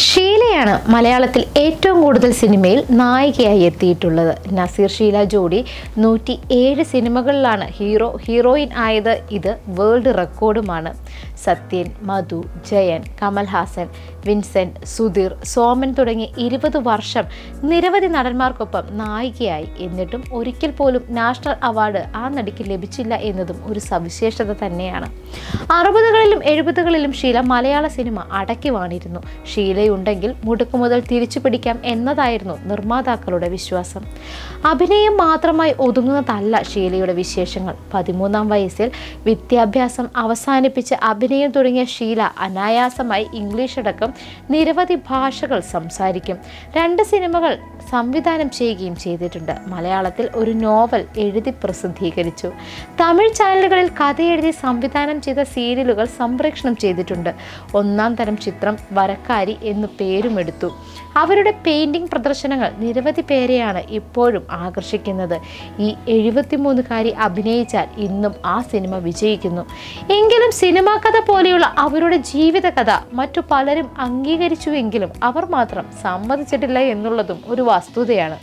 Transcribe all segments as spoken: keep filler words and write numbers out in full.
ഷീലയാണ് മലയാളത്തിൽ ഏറ്റവും കൂടുതൽ സിനിമയിൽ നായികയായി എത്തിയിട്ടുള്ളത്. നസീർ ഷീല ജോഡി നൂറ്റി ഏഴ് സിനിമകളിലാണ് ഹീറോ ഹീറോയിൻ ആയത്. ഇത് വേൾഡ് റെക്കോർഡുമാണ്. സത്യൻ, മധു, ജയൻ, കമൽഹാസൻ, വിൻസെന്റ്, സുധീർ, സോമൻ തുടങ്ങി ഇരുപത് വർഷം നിരവധി നടന്മാർക്കൊപ്പം നായികയായി. എന്നിട്ടും ഒരിക്കൽ പോലും നാഷണൽ അവാർഡ് ആ നടിക്ക് ലഭിച്ചില്ല എന്നതും ഒരു സവിശേഷത തന്നെയാണ്. അറുപതുകളിലും എഴുപതുകളിലും ഷീല മലയാള സിനിമ അടക്കി വാണിരുന്നു. ഷീലയുണ്ടെങ്കിൽ മുടക്കുമുതൽ തിരിച്ചു പിടിക്കാം എന്നതായിരുന്നു നിർമ്മാതാക്കളുടെ വിശ്വാസം. അഭിനയം മാത്രമായി ഒതുങ്ങുന്നതല്ല ഷീലയുടെ വിശേഷങ്ങൾ. പതിമൂന്നാം വയസ്സിൽ വിദ്യാഭ്യാസം അവസാനിപ്പിച്ച് അഭിനയം തുടങ്ങിയ ഷീല അനായാസമായി ഇംഗ്ലീഷ് അടക്കം നിരവധി ഭാഷകൾ സംസാരിക്കും. രണ്ട് സിനിമകൾ സംവിധാനം ചെയ്യുകയും ചെയ്തിട്ടുണ്ട്. മലയാളത്തിൽ ഒരു നോവൽ എഴുതി പ്രസിദ്ധീകരിച്ചു. തമിഴ് ചാനലുകളിൽ കഥ എഴുതി സംവിധാനം ചെയ്ത സീരിയലുകൾ സംപ്രേഷണം ചെയ്തിട്ടുണ്ട്. ഒന്നാം തരം ചിത്രം വരക്കാരി എന്ന് പേരുമെടുത്തു. അവരുടെ പെയിന്റിംഗ് പ്രദർശനങ്ങൾ നിരവധി പേരെയാണ് ഇപ്പോഴും ആകർഷിക്കുന്നത്. ഈ എഴുപത്തിമൂന്നുകാരി അഭിനയിച്ചാൽ ഇന്നും ആ സിനിമ വിജയിക്കുന്നു. എങ്കിലും സിനിമാ കഥ പോലെയുള്ള അവരുടെ ജീവിതകഥ മറ്റു പലരും അംഗീകരിച്ചുവെങ്കിലും അവർ മാത്രം സമ്മതിച്ചിട്ടില്ല എന്നുള്ളതും ഒരു വസ്തുതയാണ്.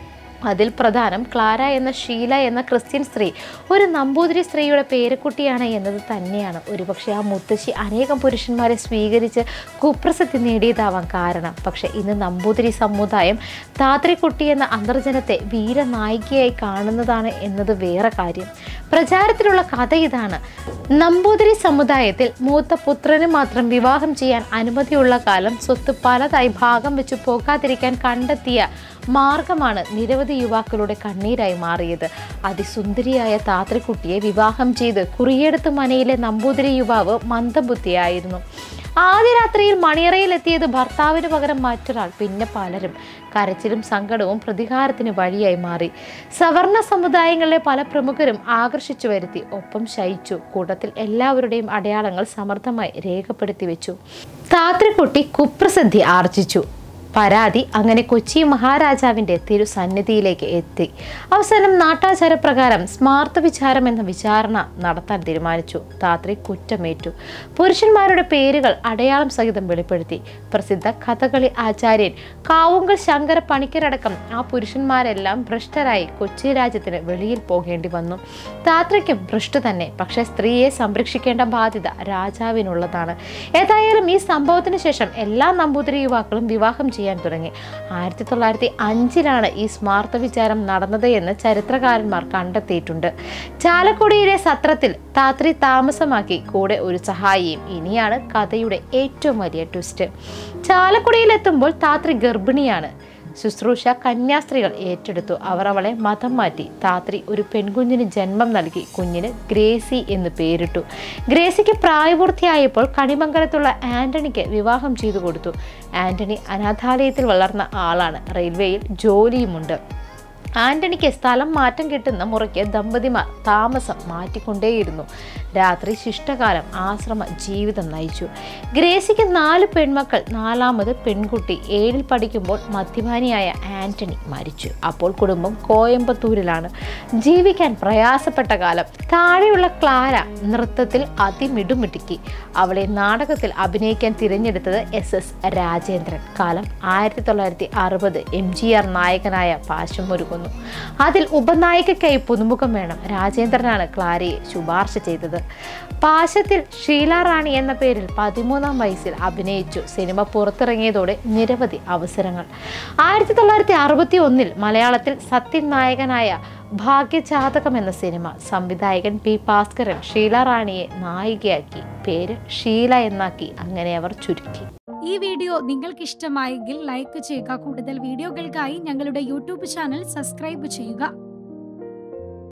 അതിൽ പ്രധാനം ക്ലാര എന്ന ഷീല എന്ന ക്രിസ്ത്യൻ സ്ത്രീ ഒരു നമ്പൂതിരി സ്ത്രീയുടെ പേരക്കുട്ടിയാണ് എന്നത് തന്നെയാണ്. ഒരുപക്ഷെ ആ മുത്തശ്ശി അനേകം പുരുഷന്മാരെ സ്വീകരിച്ച് കുപ്രസിദ്ധി നേടിയതാവാൻ കാരണം. പക്ഷെ ഇന്ന് നമ്പൂതിരി സമുദായം താത്രിക്കുട്ടി എന്ന അന്തർജനത്തെ വീരനായികയായി കാണുന്നതാണ് എന്നത് വേറെ കാര്യം. പ്രചാരത്തിലുള്ള കഥ ഇതാണ്. നമ്പൂതിരി സമുദായത്തിൽ മൂത്ത പുത്രന് മാത്രം വിവാഹം ചെയ്യാൻ അനുമതിയുള്ള കാലം സ്വത്ത് പലതായി ഭാഗം വെച്ച് പോകാതിരിക്കാൻ കണ്ടെത്തിയ മാർഗമാണ് നിരവധി യുവാക്കളുടെ കണ്ണീരായി മാറിയത്. അതിസുന്ദരിയായ താത്രിക്കുട്ടിയെ വിവാഹം ചെയ്ത് കുറിയെടുത്ത് മനയിലെ നമ്പൂതിരി യുവാവ് മന്ദബുദ്ധിയായിരുന്നു. ആദ്യ രാത്രിയിൽ മണിയറയിലെത്തിയത് ഭർത്താവിന് പകരം മറ്റൊരാൾ. പിന്നെ പലരും. കരച്ചിലും സങ്കടവും പ്രതികാരത്തിന് വഴിയായി മാറി. സവർണ സമുദായങ്ങളിലെ പല പ്രമുഖരും ആകർഷിച്ചു വരുത്തി. ഒപ്പം ശയിച്ചു. കൂട്ടത്തിൽ എല്ലാവരുടെയും അടയാളങ്ങൾ സമർത്ഥമായി രേഖപ്പെടുത്തി വെച്ചു. താത്രിക്കുട്ടി കുപ്രസിദ്ധി ആർജിച്ചു. പരാതി അങ്ങനെ കൊച്ചി മഹാരാജാവിൻ്റെ തിരുസന്നിധിയിലേക്ക് എത്തി. അവസാനം നാട്ടാചാരപ്രകാരം സ്മാർത്ത വിചാരം എന്ന വിചാരണ നടത്താൻ തീരുമാനിച്ചു. താത്രി കുറ്റമേറ്റു. പുരുഷന്മാരുടെ പേരുകൾ അടയാളം സഹിതം വെളിപ്പെടുത്തി. പ്രസിദ്ധ കഥകളി ആചാര്യൻ കാവുങ്കൽ ശങ്കര പണിക്കരടക്കം ആ പുരുഷന്മാരെല്ലാം ഭ്രഷ്ടരായി കൊച്ചി രാജ്യത്തിന് വെളിയിൽ പോകേണ്ടി വന്നു. താത്രിക്കും ഭ്രഷ്ടു തന്നെ. പക്ഷേ സ്ത്രീയെ സംരക്ഷിക്കേണ്ട ബാധ്യത രാജാവിനുള്ളതാണ്. ഏതായാലും ഈ സംഭവത്തിന് ശേഷം എല്ലാ നമ്പൂതിരി യുവാക്കളും വിവാഹം ചെയ്യാൻ തുടങ്ങി. ആയിരത്തി തൊള്ളായിരത്തി അഞ്ചിലാണ് ഈ സ്മാർത്ത വിചാരം നടന്നത് എന്ന് ചരിത്രകാരന്മാർ കണ്ടെത്തിയിട്ടുണ്ട്. ചാലക്കുടിയിലെ സത്രത്തിൽ താത്രി താമസമാക്കി. കൂടെ ഒരു സഹായിയും. ഇനിയാണ് കഥയുടെ ഏറ്റവും വലിയ ട്വിസ്റ്റ്. ചാലക്കുടിയിലെത്തുമ്പോൾ താത്രി ഗർഭിണിയാണ്. ശുശ്രൂഷ കന്യാസ്ത്രീകൾ ഏറ്റെടുത്തു. അവർ അവളെ മതം മാറ്റി. താത്രി ഒരു പെൺകുഞ്ഞിന് ജന്മം നൽകി. കുഞ്ഞിന് ഗ്രേസി എന്ന് പേരിട്ടു. ഗ്രേസിക്ക് പ്രായപൂർത്തിയായപ്പോൾ കണിമംഗലത്തുള്ള ആന്റണിക്ക് വിവാഹം ചെയ്തു കൊടുത്തു. ആന്റണി അനാഥാലയത്തിൽ വളർന്ന ആളാണ്. റെയിൽവേയിൽ ജോലിയുമുണ്ട്. ആന്റണിക്ക് സ്ഥലം മാറ്റം കിട്ടുന്ന മുറയ്ക്ക് ദമ്പതിമാർ താമസം മാറ്റിക്കൊണ്ടേയിരുന്നു. രാത്രി ശിഷ്ടകാലം ആശ്രമ ജീവിതം നയിച്ചു. ഗ്രേസിക്ക് നാല് പെൺമക്കൾ. നാലാമത് പെൺകുട്ടി ഏഴിൽ പഠിക്കുമ്പോൾ മദ്യപാനിയായ ആന്റണി മരിച്ചു. അപ്പോൾ കുടുംബം കോയമ്പത്തൂരിലാണ്. ജീവിക്കാൻ പ്രയാസപ്പെട്ട കാലം. താഴെയുള്ള ക്ലാര നൃത്തത്തിൽ അതിമിടുമിടുക്കി. അവളെ നാടകത്തിൽ അഭിനയിക്കാൻ തിരഞ്ഞെടുത്തത് എസ് എസ് രാജേന്ദ്രൻ. കാലം ആയിരത്തി തൊള്ളായിരത്തി അറുപത്. എം ജി ആർ നായകനായ പാശം ഒരുക്കുന്നു. അതിൽ ഉപനായികയ്ക്കായി പുതുമുഖം വേണം. രാജേന്ദ്രനാണ് ക്ലാരയെ ശുപാർശ ചെയ്തത്. പാശത്തിൽ ഷീല റാണി എന്ന പേരിൽ പതിമൂന്നാം വയസ്സിൽ അഭിനയിച്ചു. സിനിമ പുറത്തിറങ്ങിയതോടെ നിരവധി അവസരങ്ങൾ. ആയിരത്തി തൊള്ളായിരത്തി അറുപത്തി ഒന്നിൽ മലയാളത്തിൽ സത്യൻ നായകനായ ഭാഗ്യജാതകം എന്ന സിനിമ. സംവിധായകൻ പി ഭാസ്കരൻ ഷീല റാണിയെ നായികയാക്കി. പേര് ഷീല എന്നാക്കി. അങ്ങനെ അവർ ചുരുക്കി. ഈ വീഡിയോ നിങ്ങൾക്ക് ഇഷ്ടമായെങ്കിൽ ലൈക്ക് ചെയ്യുക. കൂടുതൽ വീഡിയോകൾക്കായി ഞങ്ങളുടെ യൂട്യൂബ് ചാനൽ സബ്സ്ക്രൈബ് ചെയ്യുക.